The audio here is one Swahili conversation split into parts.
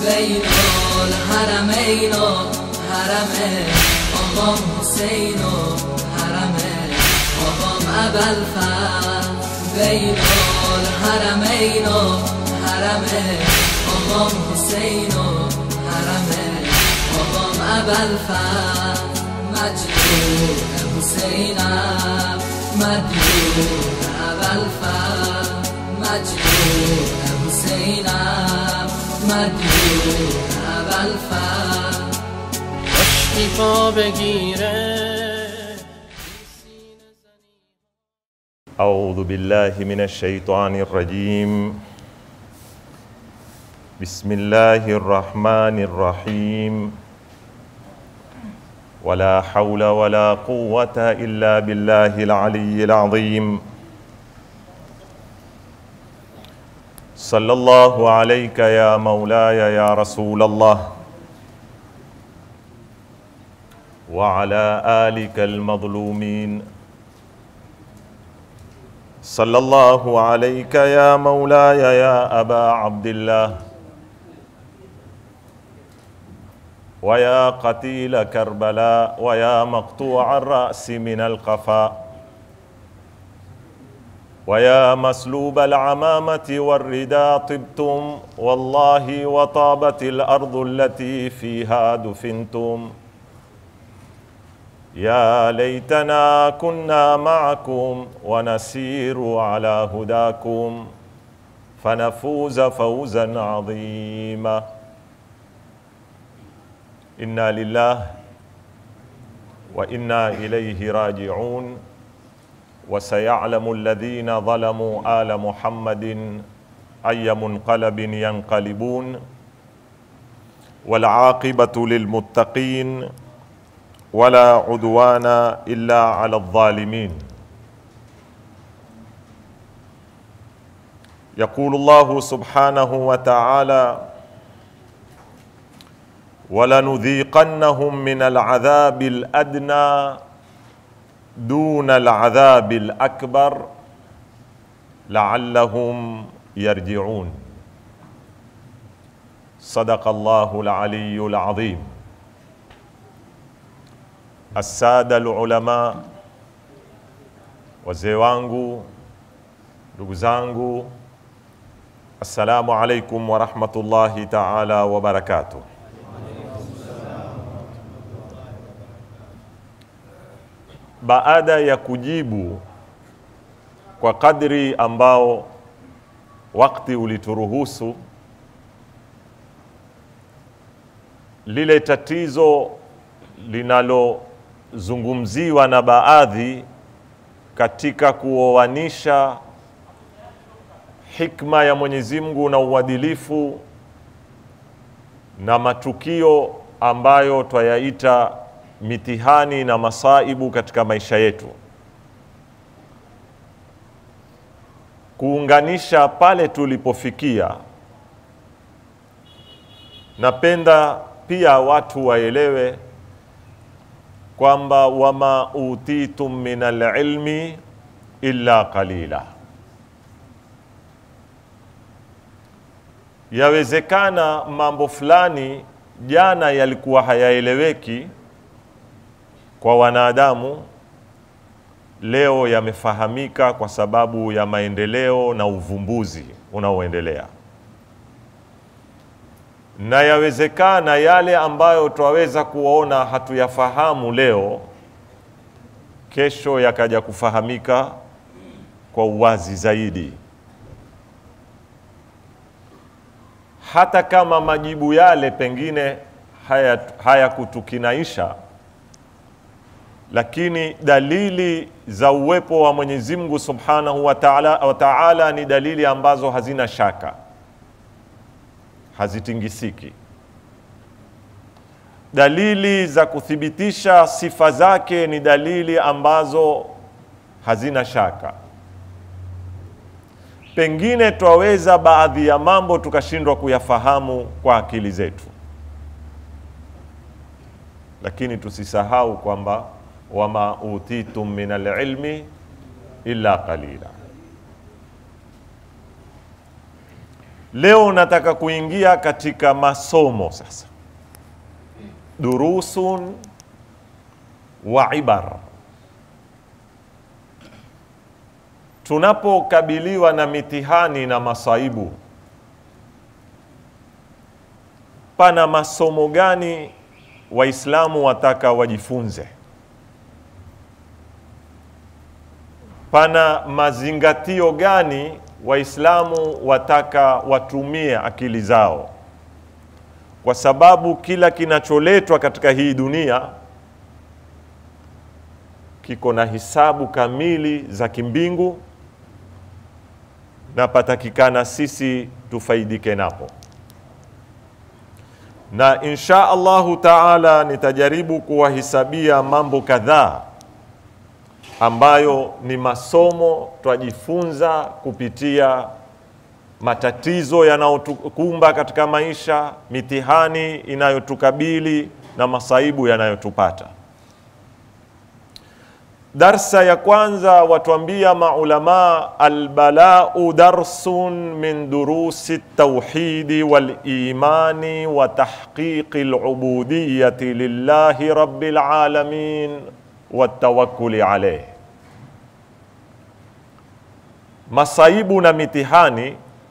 بين الحرمين حرمه آقام حسین و حرمه آقام ابوالفضل بین الحرمین حرمه آقام حسین و حرمه آقام ابوالفضل مجدود حسینم مجدود ابوالفضل مجدود حسینم مجدود ابوالفضل اشتفا بگیره. أعوذ بالله من الشيطان الرجيم. بسم الله الرحمن الرحيم. ولا حول ولا قوة إلا بالله العلي العظيم. صلى الله عليك يا مولاي يا رسول الله وعلى آلك المظلومين. صلى الله عليك يا مولاي يا أبا عبد الله ويا قتيل كربلاء ويا مقطوع الرأس من القفاء ويا مسلوب العمامة والرداء طبتم والله وطابت الأرض التي فيها دفنتم. يا ليتنا كنا معكم ونسير على هداكم فنفوز فوزا عظيما. إنا لله وإنا إليه راجعون. وسيعلم الذين ظلموا آل محمد أي منقلب ينقلبون. والعاقبة للمتقين ولا عدوان إلا على الظالمين. يقول الله سبحانه وتعالى ولنذيقنهم من العذاب الأدنى دون العذاب الأكبر لعلهم يرجعون. صدق الله العلي العظيم. السادة العلماء wazee wangu, ndugu zangu, assalamu alaikum wa rahmatullahi ta'ala wa barakatuh. Baada ya kujibu kwa kadri ambao wakati ulituruhusu lile tatizo linalozungumziwa na baadhi katika kuoanisha hikma ya Mwenyezi Mungu na uadilifu na matukio ambayo twayaita mitihani na masaibu katika maisha yetu, kuunganisha pale tulipofikia. Napenda pia watu waelewe kwamba wama utitum minal ilmi illa qalila. Yawezekana mambo fulani jana yalikuwa hayaeleweki kwa wanadamu, leo yamefahamika kwa sababu ya maendeleo na uvumbuzi unaoendelea. Na yawezekana yale ambayo twaweza kuona hatuyafahamu leo, kesho yakaja kufahamika kwa uwazi zaidi. Hata kama majibu yale pengine hayakutukinaisha, lakini dalili za uwepo wa Mwenyezi Mungu Subhanahu wa Ta'ala ni dalili ambazo hazina shaka, hazitingisiki. Dalili za kuthibitisha sifa zake ni dalili ambazo hazina shaka. Pengine twaweza baadhi ya mambo tukashindwa kuyafahamu kwa akili zetu, lakini tusisahau kwamba wama utitum minal ilmi illa qalila. Leo nataka kuingia katika masomo sasa, durusun wa ibar. Tunapokabiliwa na mitihani na masaibu, pana masomo gani Waislamu wataka wajifunze? Pana mazingatio gani Waislamu wataka watumie akili zao? Kwa sababu kila kinacholetwa katika hii dunia kiko na hisabu kamili za kimbingu, na patakikana sisi tufaidike napo. Na insha Allahu taala nitajaribu kuwahisabia mambo kadhaa ambayo ni masomo twajifunza kupitia matatizo yanayotukumba katika maisha, mitihani inayotukabili na masaibu yanayotupata. Darsa ya kwanza watuambia maulama, albala'u darsun min durusi tauhidi wal imani wa tahqiqi al-ubudiyyati lillahi rabbil alamin wa tawakkuli alayh. Masaibu na mitihani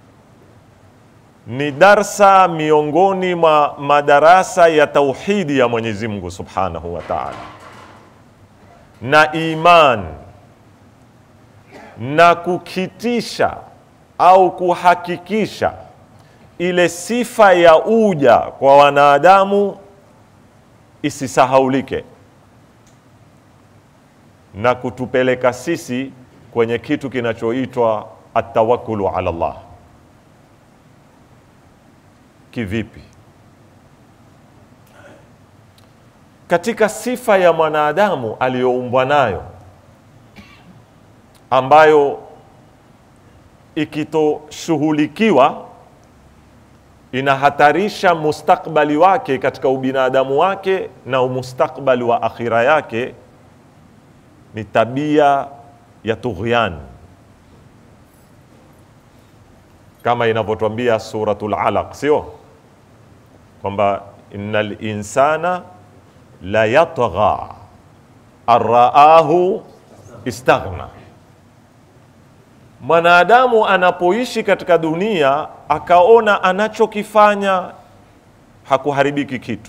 ni darsa miongoni mwa madarasa ya tauhidi ya Mwenyezi Mungu Subhanahu wa Ta'ala, na iman, na kukitisha au kuhakikisha ile sifa ya uja kwa wanadamu isisahaulike, na kutupeleka sisi kwenye kitu kinachoitwa at-tawakkulu ala Allah. Kivipi? Katika sifa ya mwanadamu aliyoumbwa nayo, ambayo ikitoshughulikiwa inahatarisha mustakbali wake katika ubinadamu wake na mustakbali wa akhira yake, ni tabia ya tughyan, kama inavyotuambia suratul Alaq, sio kwamba innal insana la yatgha arraahu istaghna. Mwanadamu anapoishi katika dunia akaona anachokifanya hakuharibiki kitu,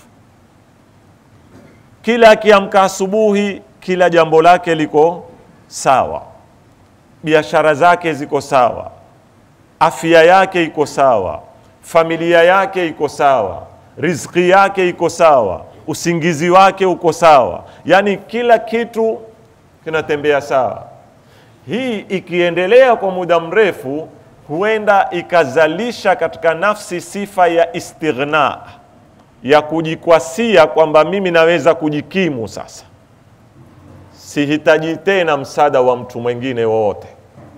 kila akiamka asubuhi kila jambo lake liko sawa, biashara zake ziko sawa, afya yake iko sawa, familia yake iko sawa, riziki yake iko sawa, usingizi wake uko sawa, yani kila kitu kinatembea sawa. Hii ikiendelea kwa muda mrefu, huenda ikazalisha katika nafsi sifa ya istighna, ya kujikwasia kwamba mimi naweza kujikimu sasa, sihitaji tena msaada wa mtu mwingine wowote.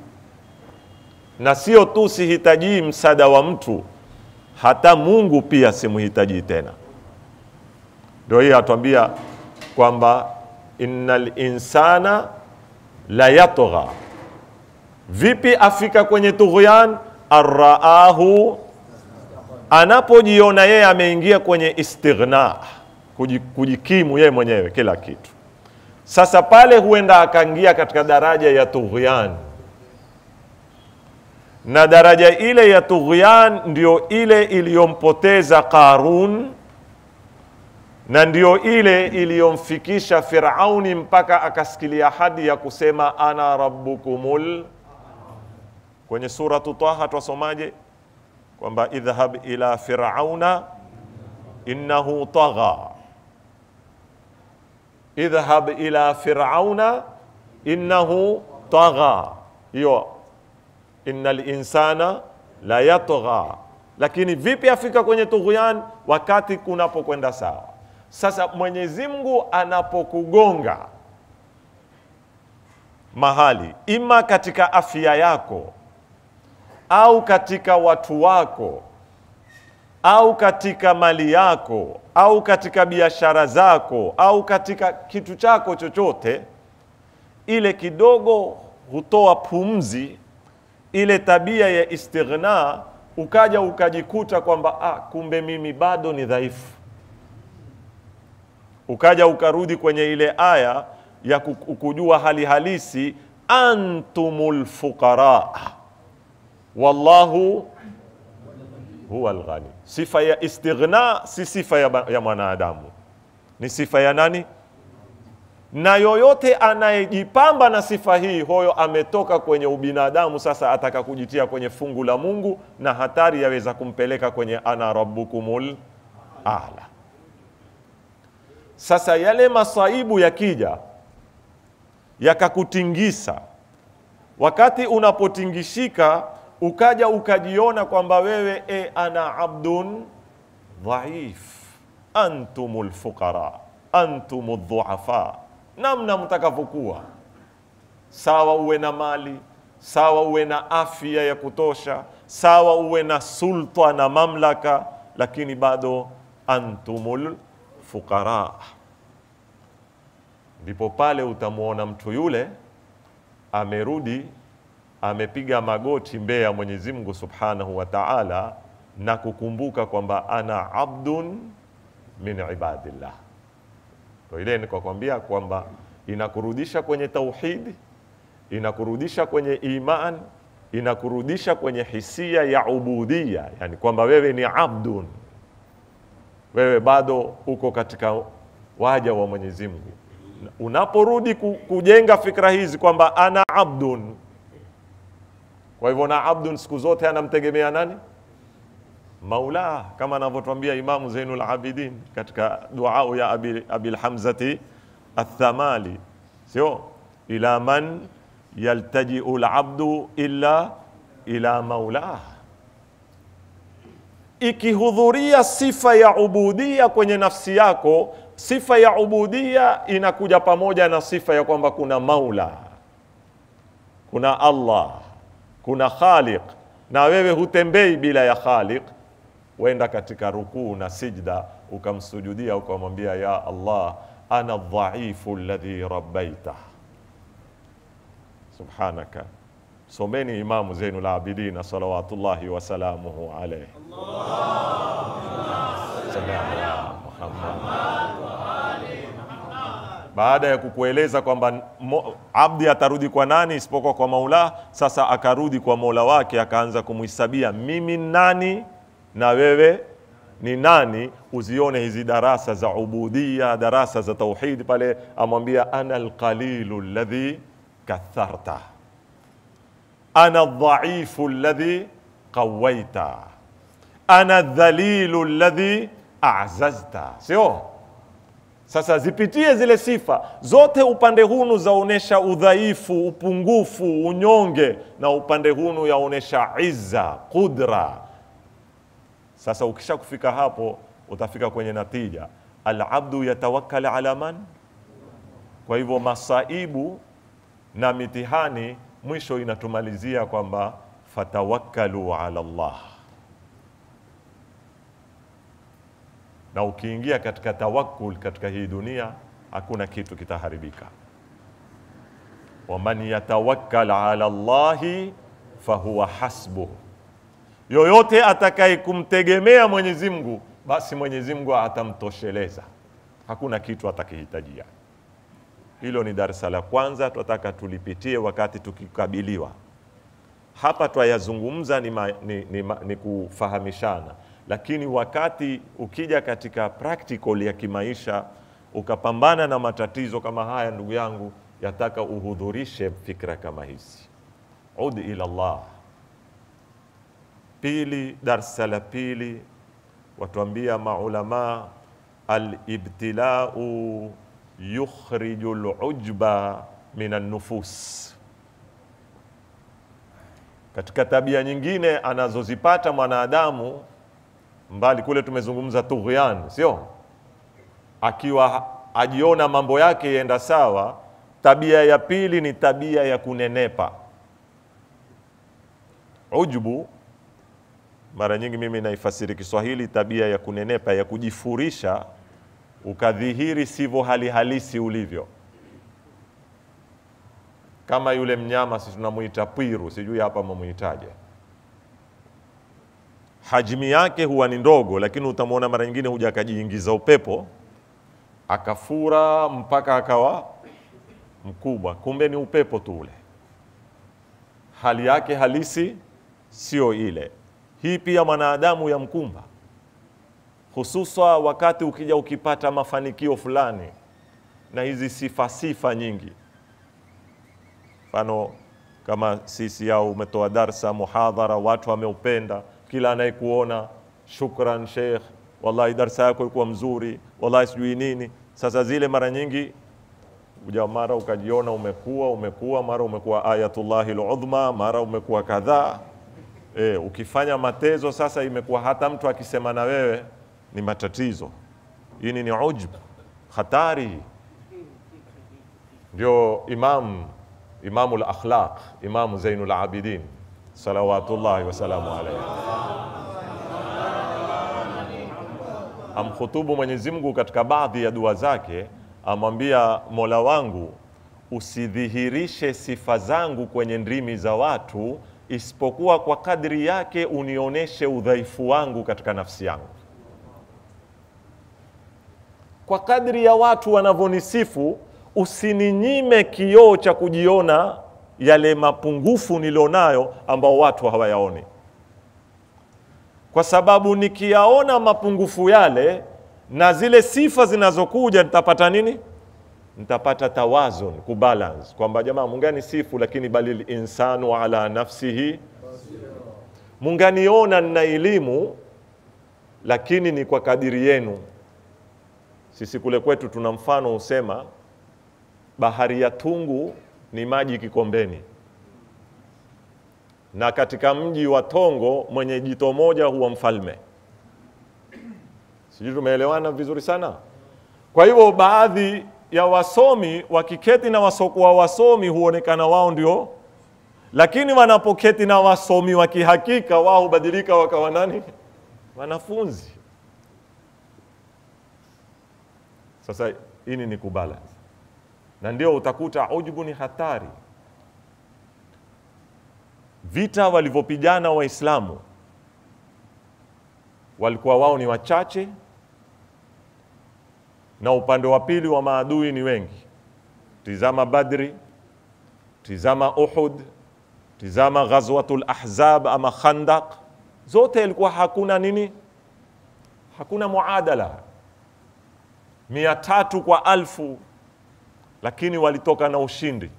Na sio tu sihitaji msaada wa mtu, hata Mungu pia simhitaji tena. Ndio hii atuambia kwamba innal insana la yatgha. Vipi afika kwenye tughyan? Arraahu, anapojiona yeye ameingia kwenye istighna, kujikimu yeye mwenyewe kila kitu. Sasa pale huenda akaingia katika daraja ya tughyan, na daraja ile ya tughyan ndio ile iliyompoteza Qarun, na ndio ile iliyomfikisha Firauni mpaka akasikilia hadi ya kusema ana rabbukumul. Kwenye suratu Taha tusomaje kwamba idhhab ila firauna innahu tagha, idhhab ila firauna innahu tagha. Hiyo innal insana la yatgha. Lakini vipi afika kwenye tughyan wakati kunapokwenda sawa? Sasa Mwenyezi Mungu anapokugonga mahali, ima katika afya yako au katika watu wako au katika mali yako au katika biashara zako au katika kitu chako chochote, ile kidogo hutoa pumzi, ile tabia ya istighna ukaja ukajikuta kwamba kumbe mimi bado ni dhaifu, ukaja ukarudi kwenye ile aya ya kujua hali halisi, antumul fuqara wallahu huwa alghani. Sifa ya istighna si sifa ya mwanadamu, ni sifa ya nani? Na yoyote anayejipamba na sifa hii, hoyo ametoka kwenye ubinadamu, sasa ataka kujitia kwenye fungu la Mungu, na hatari yaweza kumpeleka kwenye ana rabbukumul a'la. Sasa yale masaibu yakija yakakutingisa, wakati unapotingishika ukaja ukajiona kwamba wewe ana abdun dhaif, antumul fuqara, antumul dhuafa, namna mtakavyokuwa, sawa uwe na mali, sawa uwe na afya ya kutosha, sawa uwe na sulta na mamlaka, lakini bado antumul fuqara. Ndipo pale utamuona mtu yule amerudi, amepiga magoti mbele ya Mwenyezi Mungu Subhanahu wa Ta'ala, na kukumbuka kwamba ana abdun min ibadillah. Kwa ile nikakwambia kwamba inakurudisha kwenye tauhid, inakurudisha kwenye iman, inakurudisha kwenye hisia ya ubudia, yani kwamba wewe ni abdun, wewe bado uko katika waja wa Mwenyezi Mungu. Unaporudi kujenga fikra hizi kwamba ana abdun, kwa hivyo na abdun siku zote anamtegemea nani? Maula, kama anavyotuambia Imamu Zainul Abidin katika dua ya Abil Hamzati Athamali, sio ila man yaltaji'u al-abdu illa ila maula. Ikihudhuria sifa ya ubudia kwenye nafsi yako, sifa ya ubudia inakuja pamoja na sifa ya kwamba kuna maula, kuna Allah, kuna khaliq, na wewe hutembei bila ya khaliq. Wenda katika rukuu na sijda ukamsujudia ukamwambia ya Allah, ana dhaifu alladhi rabbaita. Subhanaka. Someni Imamu Zainul Abidin salawatullahi wa salamuhu alayhi. Baada ya kukueleza kwamba abdi atarudi kwa nani isipokuwa kwa Maula, sasa akarudi kwa Mola wake, akaanza kumhisabia mimi nani na wewe ni nani. Uzione hizi darasa za ubudia, darasa za tauhid, pale amwambia ana alqalilu alladhi katharta, ana dhaifu alladhi qawaita, ana dhalilu alladhi a'zazta. Sio? Sasa zipitie zile sifa zote, upande hunu zaonesha udhaifu, upungufu, unyonge, na upande hunu yaonesha izza, qudra. Sasa ukisha kufika hapo utafika kwenye natija, al-abdu yatawakkal ala man. Kwa hivyo masaibu na mitihani mwisho inatumalizia kwamba fatawakkalu ala Allah. Na ukiingia katika tawakkul katika hii dunia, hakuna kitu kitaharibika. Waman yatawakkal ala Allahi fahuwa hasbuh. Yoyote atakaye kumtegemea Mwenyezi Mungu, basi Mwenyezi Mungu atamtosheleza, hakuna kitu atakihitajia. Hilo ni darasa la kwanza tunataka tulipitie wakati tukikabiliwa hapa. Twayazungumza ni kufahamishana, lakini wakati ukija katika practical ya kimaisha ukapambana na matatizo kama haya, ndugu yangu, yataka uhudhurishe fikra kama hizi. Ud ila Allah. Pili, darsa la pili, watuambia maulama, al-ibtila'u yukhrijul ujba minan nufus. Katika tabia nyingine anazozipata mwanadamu, mbali kule tumezungumza tughyan, sio? Akiwa ajiona mambo yake yenda sawa, tabia ya pili ni tabia ya kunenepa. Ujbu, mara nyingi mimi naifasiri Kiswahili tabia ya kunenepa, ya kujifurisha ukadhihiri sivyo hali halisi ulivyo. Kama yule mnyama sisi tunamuita pwiru, sijui hapa mmuitaje. hajmi yake huwa ni ndogo, lakini utamwona mara nyingine huja akajiingiza upepo akafura mpaka akawa mkubwa, kumbe ni upepo tu ule, hali yake halisi sio ile. Hii pia mwanadamu ya mkumba, hususa wakati ukija ukipata mafanikio fulani na hizi sifa nyingi. Mfano kama sisi au umetoa darsa muhadhara, watu wameupenda, kila anayekuona shukran sheikh, wallahi darsa yako ilikuwa mzuri, wallahi sijui nini. Sasa zile mara nyingi uja mara ukajiona umekuwa mara umekuwa ayatullahi al-udhma, mara umekuwa kadhaa. Ukifanya matezo sasa imekuwa hata mtu akisema na wewe ni matatizo. Hii ni ujub, hatari. Ndio Imamul Akhlaq, Imamu Zainul Abidin salawatullahi wasalamu alayhi, amkhutubu Mwenyezi Mungu katika baadhi ya dua zake, amwambia Mola wangu, usidhihirishe sifa zangu kwenye ndimi za watu, isipokuwa kwa kadri yake unioneshe udhaifu wangu katika nafsi yangu. Kwa kadri ya watu wanavyonisifu, usininyime kioo cha kujiona yale mapungufu nilionayo ambao watu hawayaoni. Kwa sababu nikiyaona mapungufu yale na zile sifa zinazokuja, nitapata nini? Nitapata tawazun, kubalance, kwamba jamaa mungani sifu, lakini balil insanu ala nafsihi. Munganiona nina elimu, lakini ni kwa kadiri yenu. Sisi kule kwetu tuna mfano usema, bahari ya Tungu ni maji kikombeni, na katika mji wa Tongo mwenye jito moja huwa mfalme. Sijui tumeelewana vizuri sana. Kwa hivyo baadhi ya wasomi wakiketi na wasokuwa wasomi huonekana wao ndio, lakini wanapoketi na wasomi wa kihakika wao hubadilika wakawa nani? Wanafunzi. Sasa hili ni kubalance, na ndio utakuta ujubu ni hatari. Vita walivyopigana Waislamu walikuwa wao ni wachache, na upande wa pili wa maadui ni wengi. Tizama Badri, tizama Uhud, tizama Ghazwatul Ahzab ama Khandaq, zote ilikuwa hakuna nini? Hakuna muadala, 300 kwa 1000, lakini walitoka na ushindi.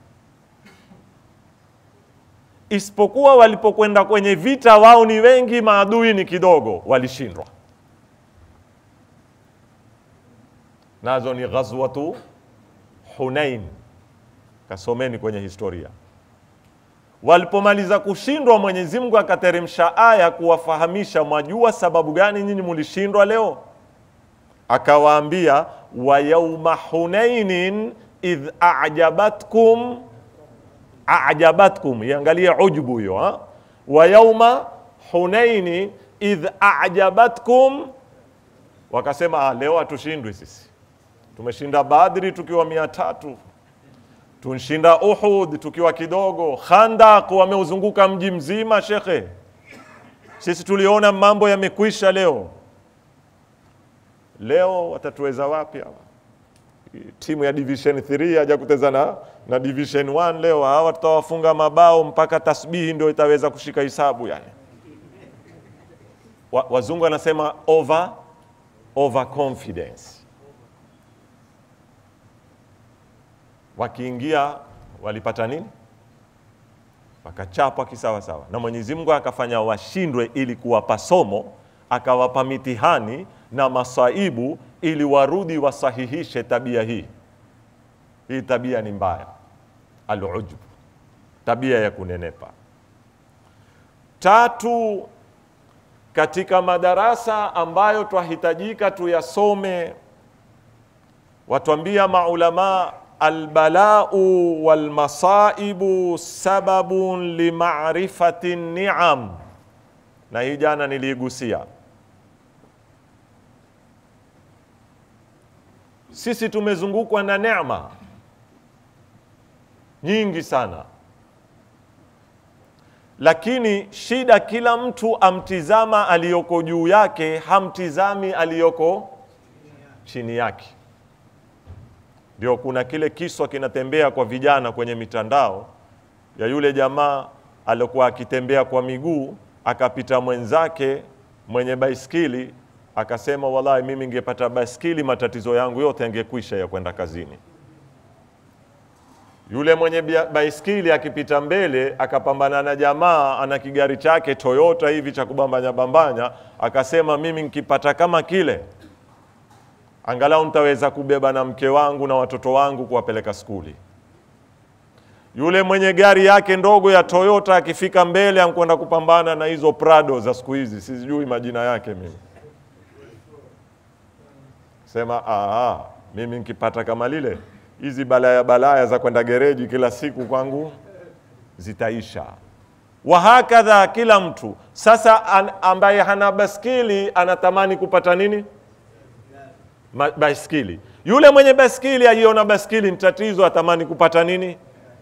Isipokuwa walipokwenda kwenye vita wao ni wengi, maadui ni kidogo, walishindwa. Nazo ni Ghazwatu Hunain, kasomeni kwenye historia. Walipomaliza kushindwa, Mwenyezi Mungu akateremsha aya kuwafahamisha, mwajua sababu gani nyinyi mulishindwa leo? Akawaambia, wa yawma Hunainin idh a'jabatkum, iangalia ujubu hiyo ha? Wa yawma Hunaini idh a'jabatkum, wakasema leo hatushindwi sisi. Tumeshinda Badri tukiwa 300, tunshinda Uhud tukiwa kidogo, Khandaq wameuzunguka mji mzima shekhe. Sisi tuliona mambo yamekwisha leo. Leo watatuweza wapi hawa? Timu ya Division 3 haja kuteza na Division 1 leo, hawa tutawafunga mabao mpaka tasbihi ndio itaweza kushika hisabu yani. Wazungu wanasema over confidence. Wakiingia walipata nini? Wakachapwa kisawa sawa. Na Mwenyezi Mungu akafanya washindwe ili kuwapa somo, akawapa mitihani na masaibu ili warudi wasahihishe tabia hii. Hii tabia ni mbaya, al-ujub, tabia ya kunenepa. 3, katika madarasa ambayo twahitajika tuyasome, watuambia maulama, albala'u wal masaibu sababun li ma'rifati ni'am. Na hii jana niligusia. Sisi tumezungukwa na neema nyingi sana, lakini shida kila mtu amtizama aliyoko juu yake, hamtizami aliyoko chini yake. Ndio kuna kile kiswa kinatembea kwa vijana kwenye mitandao ya yule jamaa alikuwa akitembea kwa miguu, akapita mwenzake mwenye baiskeli, akasema wallahi mimi ningepata baiskeli matatizo yangu yote yangekwisha ya kwenda kazini. Yule mwenye baiskeli akipita mbele, akapambana na jamaa ana kigari chake Toyota hivi cha kubambanya bambanya, akasema mimi nikipata kama kile angalau nitaweza kubeba na mke wangu na watoto wangu kuwapeleka skuli. Yule mwenye gari yake ndogo ya Toyota akifika mbele ankwenda kupambana na hizo Prado za siku hizi, sijui majina yake mimi. Sema mimi nikipata kama lile, hizi balaya za kwenda gereji kila siku kwangu zitaisha. Wahakadha kila mtu. Sasa ambaye hana baskili anatamani kupata nini? Baiskeli. Yule mwenye baskili ajiona baskili ni tatizo, atamani kupata nini?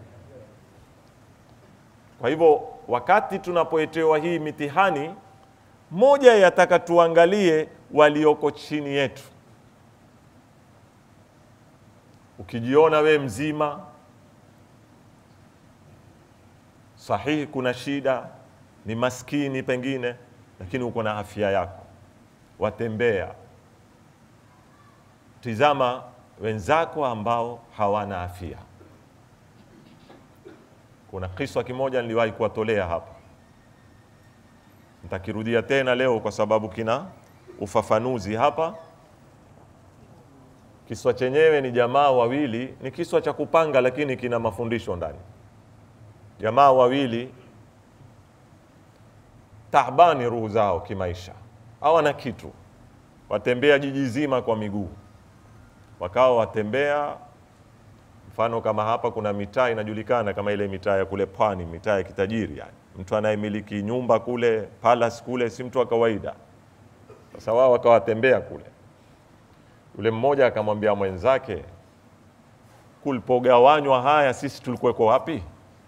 Kwa hivyo wakati tunapoetewa hii mitihani, moja yataka tuangalie walioko chini yetu. Ukijiona we mzima, sahihi kuna shida, ni maskini pengine, lakini uko na afya yako, watembea. Tizama wenzako ambao hawana afya. Kuna kiswa kimoja niliwahi kuwatolea hapa, nitakirudia tena leo kwa sababu kina ufafanuzi hapa. Kiswa chenyewe ni jamaa wawili, ni kiswa cha kupanga lakini kina mafundisho ndani. Jamaa wawili taabani roho zao kimaisha, hawana kitu, watembea jiji zima kwa miguu. Wakawa watembea, mfano kama hapa kuna mitaa inajulikana kama ile mitaa ya kule pwani, mitaa ya kitajiri yani. Mtu anayemiliki nyumba kule, palace kule, si mtu wa kawaida. Sasa wao wakawatembea kule. Yule mmoja akamwambia mwenzake, kulipogawanywa haya sisi tulikuweko wapi?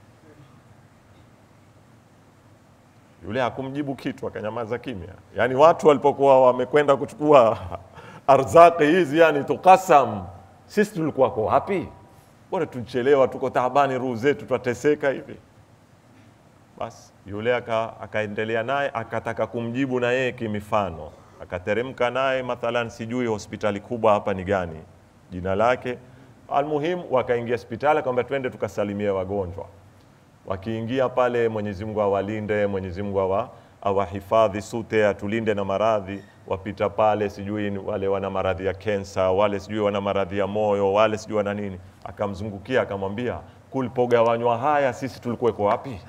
Yule hakumjibu kitu, akanyamaza kimya. Yani watu walipokuwa wamekwenda kuchukua arzaki hizi, yani tukasam, sisi tulikuwa kwa wapi? Bora tunchelewa, tuko taabani, roho zetu tutateseka hivi. Basi yule akaendelea naye, akataka kumjibu na yeye kimifano. Akateremka naye, mathalan sijui hospitali kubwa hapa ni gani, jina lake. Almuhim wakaingia hospitali, akamwambia twende tukasalimie wagonjwa. Wakiingia pale, Mwenyezi Mungu awalinde, Mwenyezi Mungu awahifadhi sote, atulinde na maradhi. Wapita pale, sijui wale wana maradhi ya kensa, wale sijui wana maradhi ya moyo, wale sijui wana nini. Akamzungukia akamwambia, kulipogawanywa haya sisi tulikuweko wapi?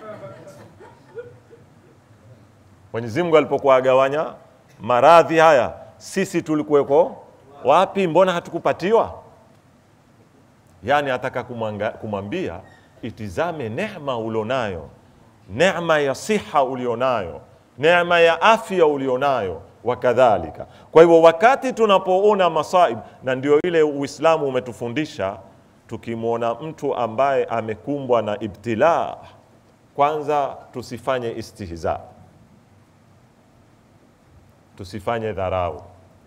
Mwenyezi Mungu alipokuwa agawanya maradhi haya, sisi tulikuweko wapi? Mbona hatukupatiwa? Yani ataka kumwambia itizame neema ulionayo, neema ya siha ulionayo, neema ya afya ulionayo, wakadhalika. Kwa hivyo wakati tunapoona masaib, na ndio ile Uislamu umetufundisha, tukimwona mtu ambaye amekumbwa na ibtila, kwanza tusifanye istihza, tusifanye dharau,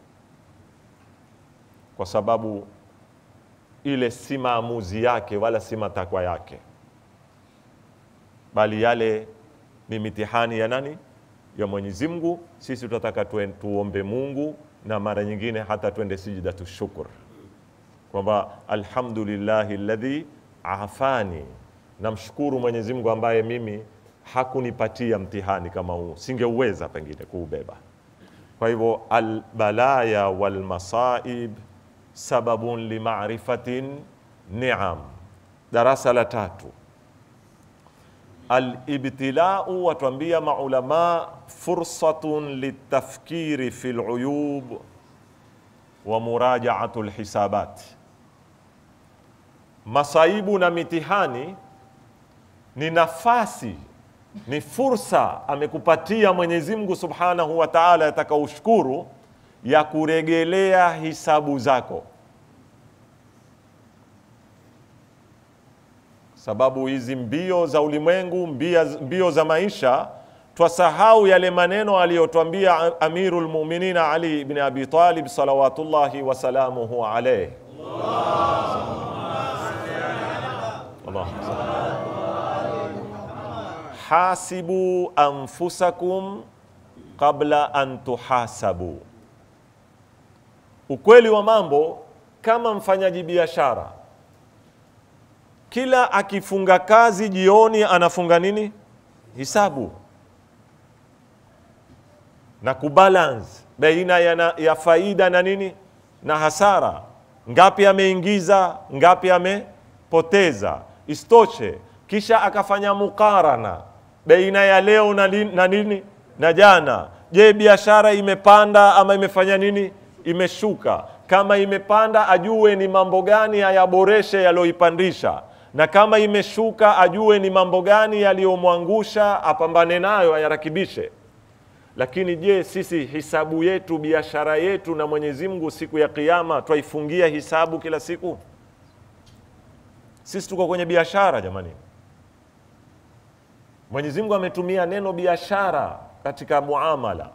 kwa sababu ile si maamuzi yake wala si matakwa yake, bali yale ni mitihani ya nani? Ya Mwenyezi Mungu. Sisi tutataka tuombe Mungu, na mara nyingine hata twende sijidatu shukr, kwamba alhamdulillahi alladhi afani, namshukuru Mwenyezi Mungu ambaye mimi hakunipatia mtihani kama huu, singeuweza pengine kuubeba. Kwa hivyo albalaya walmasaib sababun lima'rifatin ni'am. Darasa la 3, al-ibtila'u, watuambia maulama, fursatun litafkiri fil uyub wa muraja'atul hisabat. Masaibu na mitihani ni nafasi, ni fursa amekupatia Mwenyezi Mungu Subhanahu wa Ta'ala, atakaushukuru, ya kuregelea hisabu zako. sababu hizi mbio za ulimwengu, mbio za maisha, twasahau yale maneno aliyotwambia Amirul Mu'minin Ali ibn Abi Talib salawatullahi wa salamuhu alayhi. Hasibu anfusakum qabla an tuhasabu. Ukweli wa mambo, kama mfanyaji biashara, kila akifunga kazi jioni anafunga nini? Hisabu. Na kubalance baina ya faida na nini? Na hasara. Ngapi ameingiza, ngapi amepoteza. Istoche, kisha akafanya mukarana baina ya leo na nini? Na jana. Je, biashara imepanda ama imefanya nini? Imeshuka. Kama imepanda, ajue ni mambo gani ayaboreshe yaloipandisha, na kama imeshuka ajue ni mambo gani yaliyomwangusha, apambane nayo, ayarakibishe. Lakini je, sisi hisabu yetu, biashara yetu na Mwenyezi Mungu siku ya Kiyama twaifungia hisabu kila siku? Sisi tuko kwenye biashara jamani. Mwenyezi Mungu ametumia neno biashara katika muamala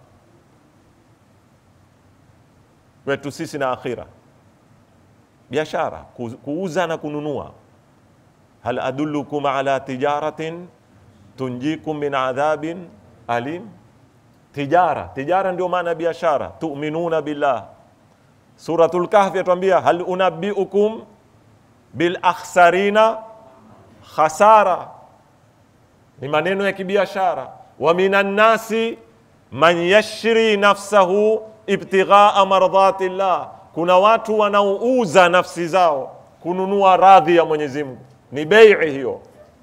wetu sisi na akhira. Biashara, kuuza na kununua. Hal adullukum ala tijaratin tunjikum min adhabin alim. Tijara ndio maana biashara. Tu'minuna billah. Suratul Kahf yatuambia hal unabbiukum bil akhsarina khasara. Ni maneno ya kibiashara. Wa minan nasi man yashri nafsahu ibtighaa mardhatillah. Kuna watu wanaouza nafsi zao kununua radhi ya Mwenyezi Mungu. Ni bai'i hiyo.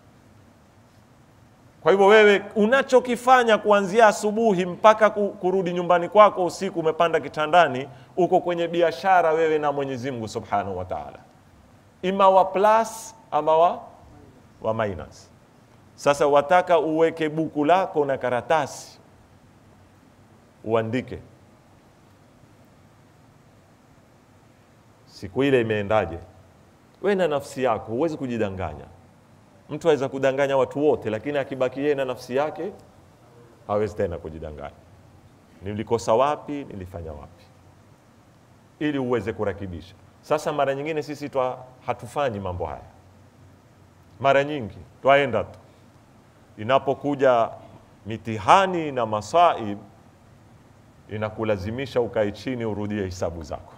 Kwa hivyo wewe unachokifanya kuanzia asubuhi mpaka kurudi nyumbani kwako usiku, umepanda kitandani, uko kwenye biashara wewe na Mwenyezi Mungu Subhanahu wa Ta'ala. Ima wa plus ama wa minus. Sasa wataka uweke buku lako na karatasi, uandike siku ile imeendaje. Wewe na nafsi yako huwezi kujidanganya. Mtu aweza kudanganya watu wote, lakini akibaki yeye na nafsi yake hawezi tena kujidanganya. Nilikosa wapi, nilifanya wapi, ili uweze kurekebisha. Sasa mara nyingine sisi hatufanyi mambo haya. Mara nyingi twaenda tu, inapokuja mitihani na masaib inakulazimisha ukae chini urudie hisabu zako,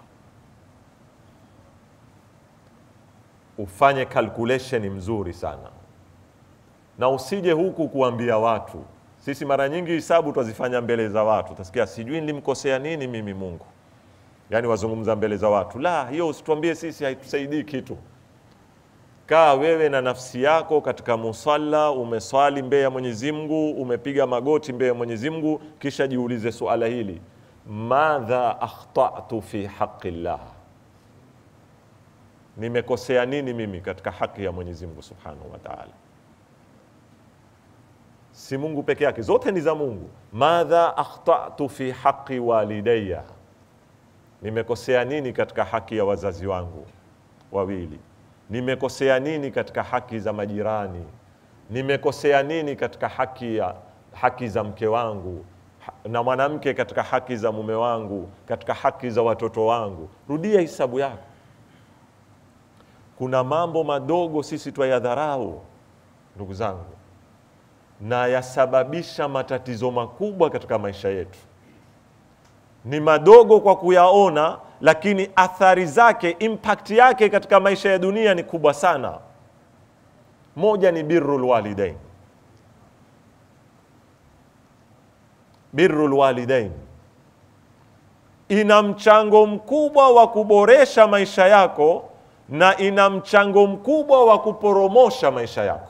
ufanye calculation mzuri sana, na usije huku kuambia watu. Sisi mara nyingi hisabu twazifanya mbele za watu. Utasikia sijui nilimkosea nini mimi Mungu, yani wazungumza mbele za watu. La, hiyo usituambie sisi, haitusaidii kitu. Kaa wewe na nafsi yako katika musalla, umeswali mbele ya Mwenyezi Mungu, umepiga magoti mbele ya Mwenyezi Mungu, kisha jiulize suala hili: madha akhta'tu fi haqqillah, nimekosea nini mimi katika haki ya Mwenyezi Mungu Subhanahu wa Ta'ala. Si Mungu peke yake, zote ni za Mungu. Madha akhta'tu fi haqqi walidayya, nimekosea nini katika haki ya wazazi wangu wawili, nimekosea nini katika haki za majirani, nimekosea nini katika haki za mke wangu na mwanamke, katika haki za mume wangu, katika haki za watoto wangu. Rudia hisabu yako. Kuna mambo madogo sisi twayadharau ndugu zangu, na yasababisha matatizo makubwa katika maisha yetu. Ni madogo kwa kuyaona, lakini athari zake, impact yake katika maisha ya dunia ni kubwa sana. Moja ni birrul walidain. Birrul walidain ina mchango mkubwa wa kuboresha maisha yako, na ina mchango mkubwa wa kuporomosha maisha yako.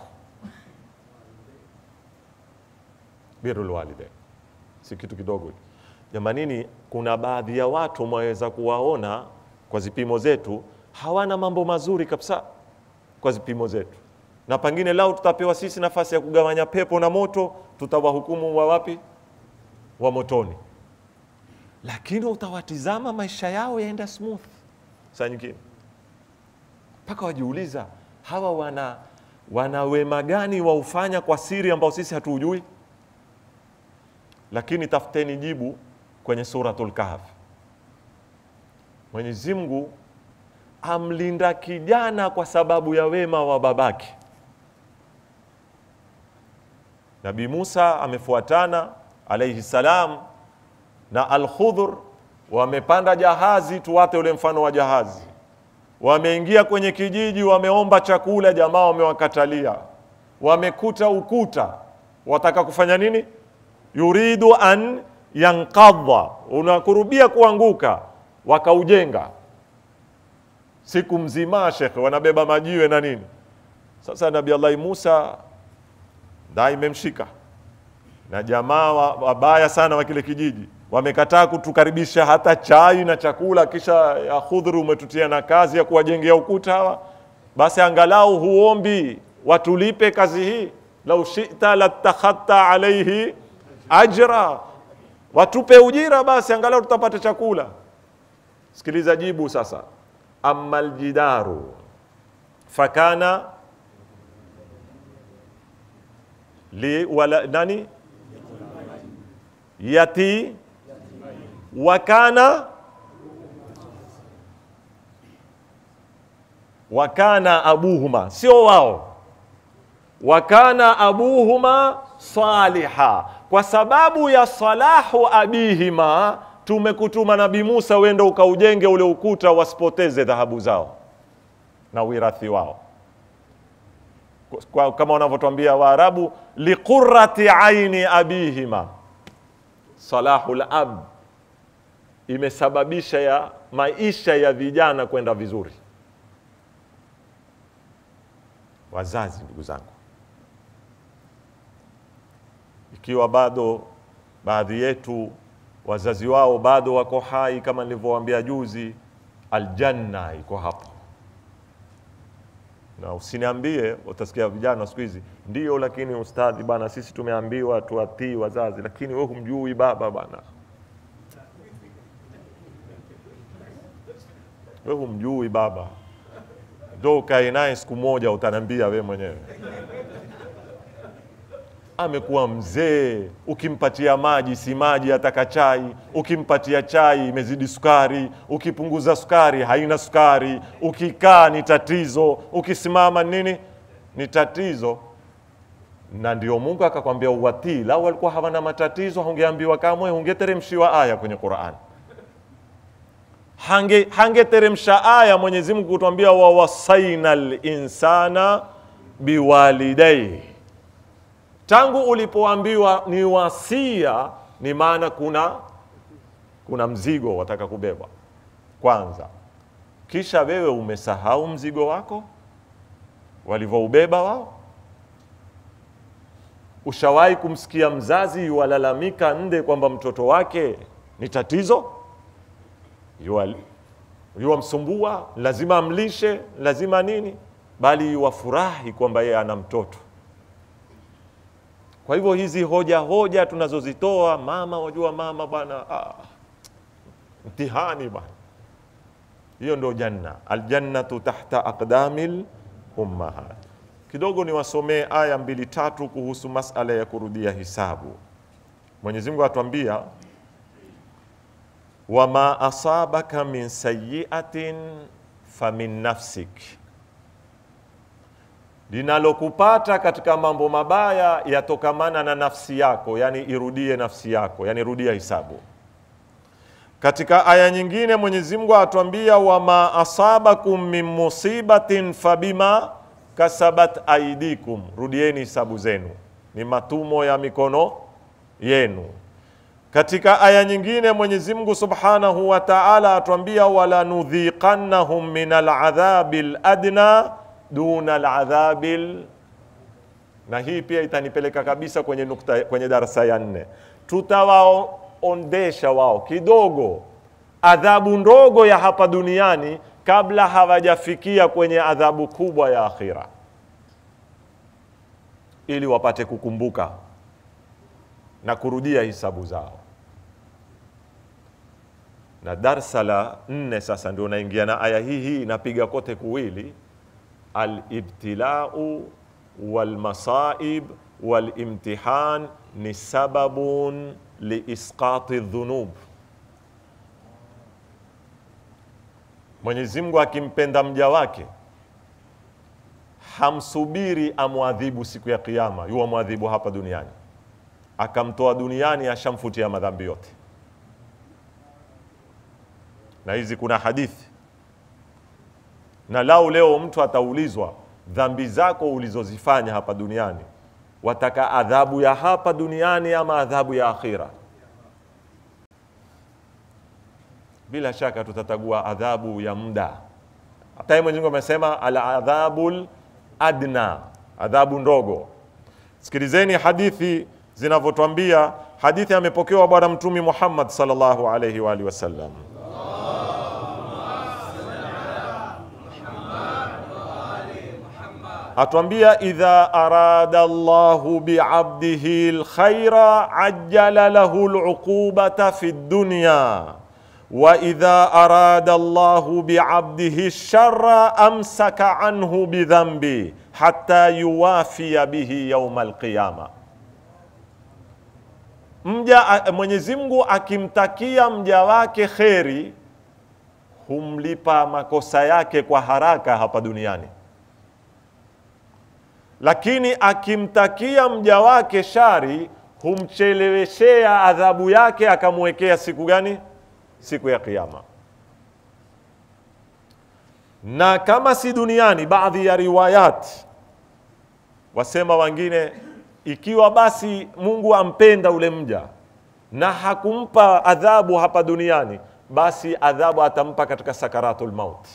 Birrul walidain si kitu kidogo. Jamanini, kuna baadhi ya watu mwaweza kuwaona kwa zipimo zetu hawana mambo mazuri kabisa kwa zipimo zetu, na pengine lao tutapewa sisi nafasi ya kugawanya pepo na moto, tutawahukumu wa wapi? Wa motoni. Lakini utawatizama maisha yao yaenda smooth. Saa nyingine mpaka wajiuliza, hawa wana wema gani waufanya kwa siri ambao sisi hatujui? Lakini tafuteni jibu kwenye suratul Kahf. Mwenyezi Mungu amlinda kijana kwa sababu ya wema wa babake. Nabii Musa amefuatana alayhi salam na Al-Khudhr, wamepanda jahazi, tuwate ule mfano wa jahazi. Wameingia kwenye kijiji, wameomba chakula, jamaa wamewakatalia. Wamekuta ukuta, wataka kufanya nini? Yuridu an yanqadha, unakurubia kuanguka, wakaujenga. Siku mzima shekhe wanabeba majiwe na nini. Sasa Nabii Allah Musa dai imemshika. Na jamaa wabaya sana wa kile kijiji wamekataa kutukaribisha hata chai na chakula, kisha ya Khudhur umetutia na kazi ya kuwajengea ukuta hawa. Basi angalau huombi watulipe kazi hii, lau shi'ta latakhatta alayhi ajra, watupe ujira basi angalau tutapata chakula. Sikiliza jibu sasa. Ammal jidaru fakana li wala nani yati wakana abuhuma, sio wao, wakana abuhuma saliha. Kwa sababu ya salahu abihima tumekutuma Nabii Musa wende ukaujenge ule ukuta, wasipoteze dhahabu zao na wirathi wao. Kama wanavyotuambia Waarabu, liqurrati aini abihima, salahul ab imesababisha ya maisha ya vijana kwenda vizuri. Wazazi, ndugu zangu, ikiwa bado baadhi yetu wazazi wao bado wako hai, kama nilivyowaambia juzi, aljanna iko hapo. Na usiniambie, utasikia vijana siku hizi, ndio lakini ustadhi bana, sisi tumeambiwa tuatii wazazi, lakini wewe humjui baba bana. Wewe humjui baba. Ndio kae naye siku moja utanambia wewe mwenyewe. Amekuwa mzee, ukimpatia maji si maji, ataka chai. Ukimpatia chai imezidi sukari, ukipunguza sukari haina sukari, ukikaa ni tatizo, ukisimama nini ni tatizo. Na ndio Mungu akakwambia uwatii. Lao walikuwa hawana matatizo, hungeambiwa kamwe, hungeteremshiwa aya kwenye Qur'an. Hangeteremsha aya Mwenyezi Mungu kutuambia wa wasainal insana biwalidayhi. Tangu ulipoambiwa ni wasia, ni maana kuna mzigo wataka kubeba kwanza. Kisha wewe umesahau mzigo wako walivyoubeba wao. Ushawahi kumsikia mzazi yualalamika nde kwamba mtoto wake ni tatizo? Yuamsumbua, lazima amlishe, lazima nini? Bali yuwafurahi kwamba yeye ana mtoto. Kwa hivyo hizi hoja tunazozitoa, mama wajua mama bwana, mtihani bwana. Hiyo ndio janna. Aljannatu tahta aqdamil ummahat. Kidogo niwasomee aya 2-3 kuhusu masala ya kurudia hisabu. Mwenyezi Mungu atuambia, wama asabaka min sayyi'atin famin nafsik, linalokupata katika mambo mabaya yatokamana na nafsi yako, yani irudie nafsi yako, yani rudia hisabu. Katika aya nyingine Mwenyezi Mungu atuambia, wama asabakum min musibatin fabima kasabat aidikum, rudieni hisabu zenu, ni matumo ya mikono yenu. Katika aya nyingine Mwenyezi Mungu Subhanahu wa Ta'ala atuambia, wala nudhiqannahum min al'adhabil adna duna al'adhabil, na hii pia itanipeleka kabisa kwenye nukta, kwenye darasa ya 4. Tutawaondesha wao kidogo adhabu ndogo ya hapa duniani kabla hawajafikia kwenye adhabu kubwa ya akhira, ili wapate kukumbuka na kurudia hisabu zao. Na darsa la 4 sasa ndio naingia na aya hii inapiga kote kuwili, al-ibtila'u walmasaib walimtihan ni sababun liisqati dhunub. Mwenyezi Mungu akimpenda mja wake hamsubiri amwadhibu siku ya kiyama, yuwa mwadhibu hapa duniani. Akamtoa duniani, ashamfutia madhambi yote. Na hizi kuna hadithi. Na lao leo mtu ataulizwa dhambi zako ulizozifanya hapa duniani, wataka adhabu ya hapa duniani ama adhabu ya akhira? Bila shaka tutatagua adhabu ya muda. Hata Mwenyezi Mungu amesema al-adhabul adna, adhabu ndogo. Sikilizeni hadithi zinavyotuambia. Hadithi amepokewa bwana Mtume Muhammad sallallahu alayhi wa alihi wasallam. Atuambia idha arada Allahu bi'abdihi al-khaira ajjala lahu al-uqubata fi ad-dunya wa idha arada Allahu bi'abdihi ash-sharra amsaka anhu bidhanbi hatta yuwafiya bihi yawm al-qiyamah. Mwenyezi Mungu akimtakia mja wake kheri humlipa makosa yake kwa haraka hapa duniani, lakini akimtakia mja wake shari humcheleweshea adhabu yake, akamwekea siku gani? Siku ya kiyama. Na kama si duniani, baadhi ya riwayat wasema wengine, ikiwa basi Mungu ampenda ule mja na hakumpa adhabu hapa duniani, basi adhabu atampa katika sakaratul maut,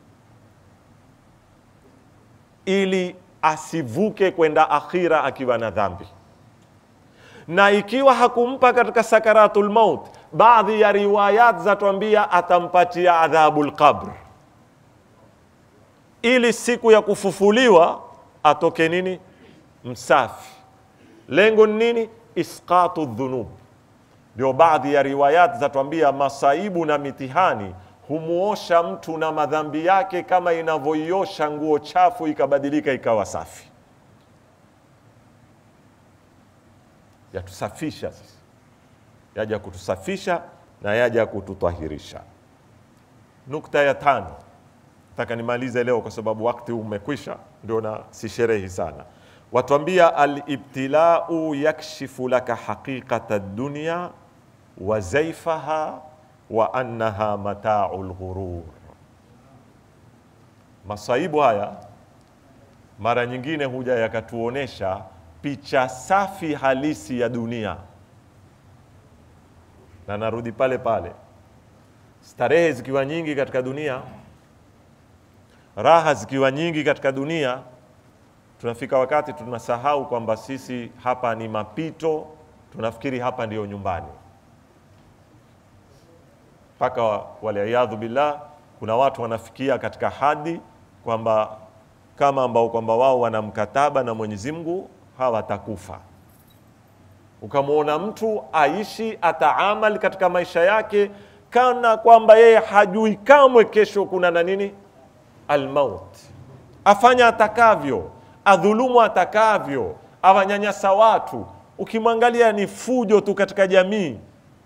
ili asivuke kwenda akhira akiwa na dhambi. Na ikiwa hakumpa katika sakaratul maut, baadhi ya riwayat zatuambia atampatia adhabul qabr, ili siku ya kufufuliwa atoke nini? Msafi. Lengo nini? Isqatu dhunub. Ndio baadhi ya riwayat zatuambia masaibu na mitihani humuosha mtu na madhambi yake kama inavyoiosha nguo chafu ikabadilika ikawa safi. Yatusafisha sisi, yaja kutusafisha na yaja kututahirisha. Nukta ya 5 nataka nimalize leo kwa sababu wakati umekwisha, ndio na sisherehi sana. Watuambia al-ibtila'u yakshifu laka haqiqata ad-dunya wa zaifaha wa annaha mata'ul ghurur. Masaibu haya mara nyingine huja yakatuonesha picha safi halisi ya dunia. Na narudi pale pale, starehe zikiwa nyingi katika dunia, raha zikiwa nyingi katika dunia, tunafika wakati tunasahau kwamba sisi hapa ni mapito, tunafikiri hapa ndiyo nyumbani. Paka waliaadhu billah, kuna watu wanafikia katika hadi kwamba kama ambao kwamba wao wana mkataba na Mwenyezi Mungu hawatakufa. Ukamuona mtu aishi ataamal katika maisha yake kana kwamba yeye hajui kamwe kesho kuna na nini? Al-maut. Afanya atakavyo, adhulumu atakavyo, awanyanyasa watu. Ukimwangalia ni fujo tu katika jamii.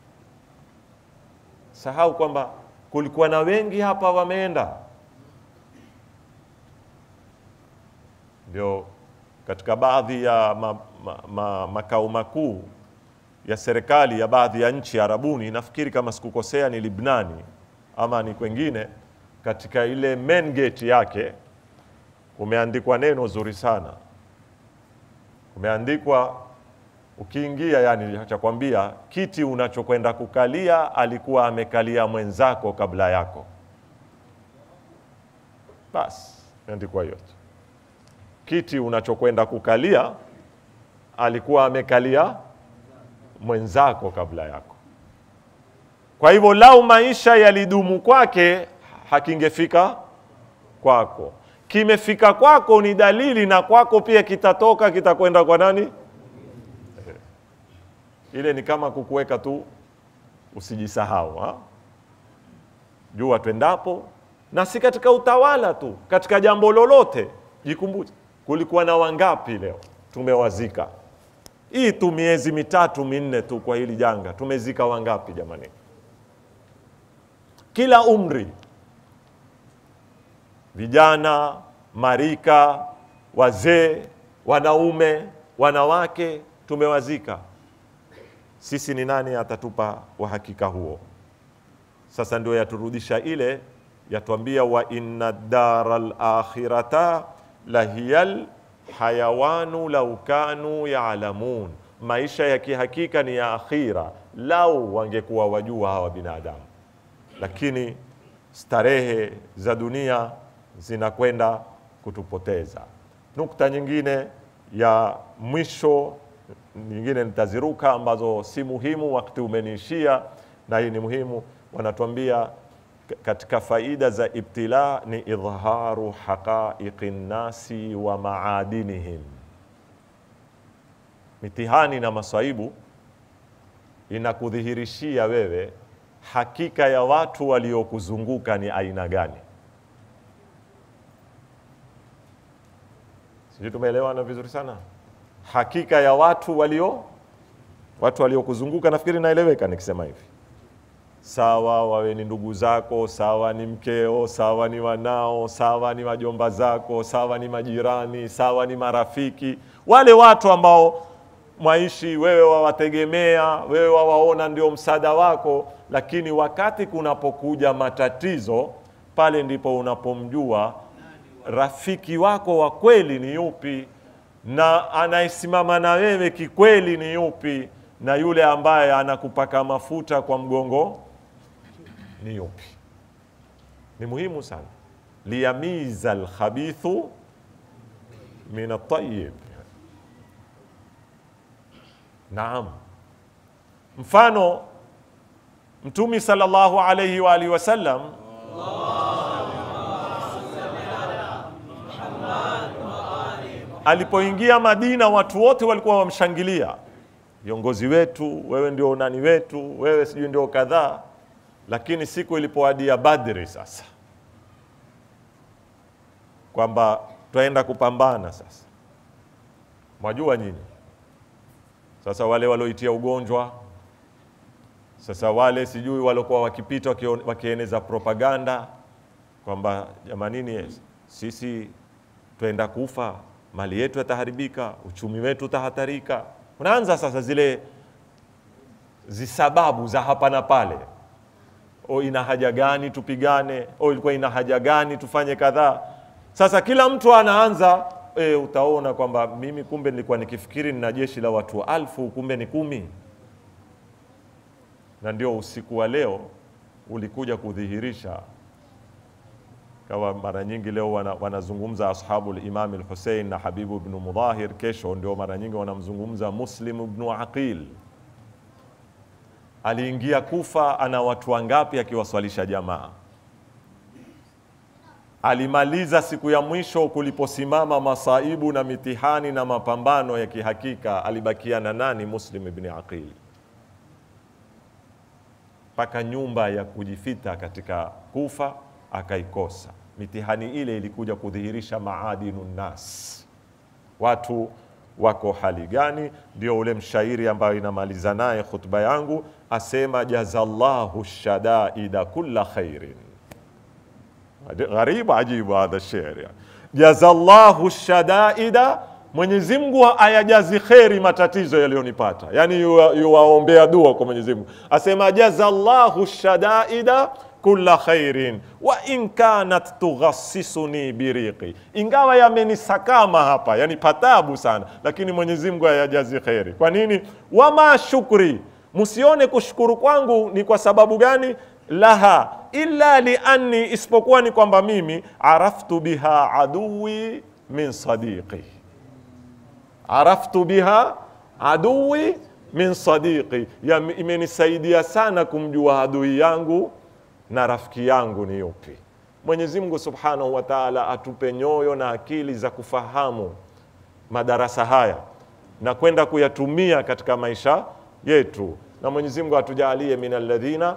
Sahau kwamba kulikuwa na wengi hapa wameenda. Ndio katika baadhi ya makao makuu ya serikali ya baadhi ya nchi Arabuni, nafikiri kama sikukosea ni Libnani ama ni kwengine, katika ile main gate yake kumeandikwa neno zuri sana. Kumeandikwa ukiingia, yani cha kwambia kiti unachokwenda kukalia alikuwa amekalia mwenzako kabla yako. Bas, imeandikwa hiyo. Kiti unachokwenda kukalia alikuwa amekalia mwenzako kabla yako. Kwa hivyo lau maisha yalidumu kwake, hakingefika kwako. Kimefika kwako ni dalili, na kwako pia kitatoka, kitakwenda kwa nani? Ile ni kama kukuweka tu usijisahau, ha? Jua twendapo, na si katika utawala tu, katika jambo lolote jikumbuke. kulikuwa na wangapi leo tumewazika? Hii tu miezi 3-4 tu kwa hili janga tumezika wangapi jamani? Kila umri, vijana, marika, wazee, wanaume, wanawake, tumewazika. Sisi ni nani atatupa uhakika huo? Sasa ndio yaturudisha ile yatuambia, wa inna daral akhirata lahiyal hayawanu law kanu ya'lamun, maisha ya kihakika ni ya akhira lau wangekuwa wajua hawa binadamu. Lakini starehe za dunia zinakwenda kutupoteza. Nukta nyingine ya mwisho, nyingine nitaziruka ambazo si muhimu, wakati umeniishia, na hii ni muhimu. Wanatuambia katika faida za ibtila ni idhaharu haqaiqin nasi wa maadinihim. Mitihani na masaibu inakudhihirishia wewe hakika ya watu waliokuzunguka ni aina gani. Sisi tumeelewana vizuri sana. Hakika ya watu waliokuzunguka, nafikiri naeleweka nikisema hivi. Sawa wawe ni ndugu zako, sawa ni mkeo, sawa ni wanao, sawa ni wajomba zako, sawa ni majirani, sawa ni marafiki, wale watu ambao mwaishi wewe wawategemea, wewe wawaona ndio msaada wako, lakini wakati kunapokuja matatizo, pale ndipo unapomjua rafiki wako wa kweli ni yupi, na anayesimama na wewe kikweli ni yupi, na yule ambaye anakupaka mafuta kwa mgongo ni yupi. Ni muhimu sana. Liyamiza al-khabithu min at-tayyib. Naam. Mfano, Mtume sallallahu alayhi wa alihi wasallam alipoingia Madina, watu wote walikuwa wamshangilia, viongozi wetu, wewe ndio nani wetu, wewe sijui ndio kadhaa. Lakini siku ilipoadia Badri sasa, kwamba twaenda kupambana sasa, mwajua nyinyi sasa, wale walioitia ugonjwa sasa, wale sijui waliokuwa wakipita wakieneza propaganda kwamba jamanini, sisi twaenda kufa, mali yetu yataharibika, uchumi wetu utahatarika. Unaanza sasa zile zisababu za hapa na pale. Ina haja gani tupigane? Ilikuwa ina haja gani tufanye kadhaa? Sasa kila mtu anaanza utaona kwamba mimi kumbe nilikuwa nikifikiri nina jeshi la watu 1000, kumbe ni 10. Na ndio usiku wa leo ulikuja kudhihirisha, kawa mara nyingi leo wanazungumza ashabu al-Imam al-Hussein na Habibu ibn Mudahir, kesho ndio mara nyingi wanamzungumza Muslim ibn Aqil. Aliingia Kufa, ana watu wangapi akiwaswalisha jamaa? Alimaliza siku ya mwisho kuliposimama masaibu na mitihani na mapambano ya kihakika, alibakia na nani? Muslim ibn Aqil. Paka nyumba ya kujifita katika Kufa akaikosa. Mitihani ile ilikuja kudhihirisha maadinun nas, watu wako hali gani. Ndio ule mshairi ambayo inamaliza naye khutba yangu, asema jazallahu shadaida kulla khairin. Gharibu ajibu hadha shairi. Jazallahu shadaida, Mwenyezi Mungu ayajazi khairi matatizo yaliyonipata. Yani yuwaombea dua kwa Mwenyezi Mungu. Asema jazallahu shadaida kulla khairin wa in kanat tughassisuni biriqi, ingawa yamenisakama hapa, yani patabu sana, lakini Mwenyezi Mungu ayajazi khairi. Kwa nini? Wama shukri, msione kushukuru kwangu ni kwa sababu gani? Laha illa li anni, isipokuwa ni kwamba mimi araftu biha aduwi min sadiqi, araftu biha aduwi min sadiqi, imenisaidia sana kumjua adui yangu na rafiki yangu ni yupi. Mwenyezi Mungu Subhanahu wa Ta'ala atupe nyoyo na akili za kufahamu madarasa haya na kwenda kuyatumia katika maisha yetu, na Mwenyezi Mungu atujalie minal ladhina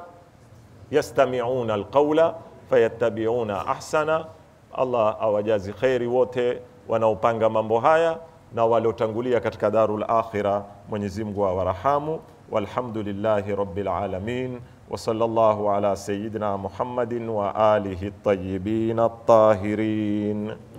yastami'una alqawla fayattabi'una ahsana. Allah awajazi khairi wote wanaopanga mambo haya na waliotangulia katika darul akhira. Mwenyezi Mungu awarahamu. Walhamdulillahi rabbil alamin wa sallallahu ala sayyidina Muhammadin wa alihi at-tayyibin at-tahirin.